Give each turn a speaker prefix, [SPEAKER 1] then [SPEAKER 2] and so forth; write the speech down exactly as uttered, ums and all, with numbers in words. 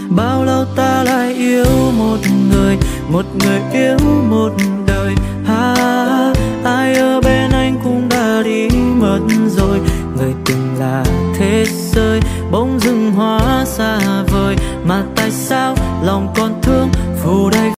[SPEAKER 1] Bao lâu ta lại yêu một người, một người yêu một đời. Ha, ai ở bên anh cũng đã đi mất rồi. Người từng là thế giới bỗng dưng hóa xa vời, mà tại sao lòng còn thương phù đầy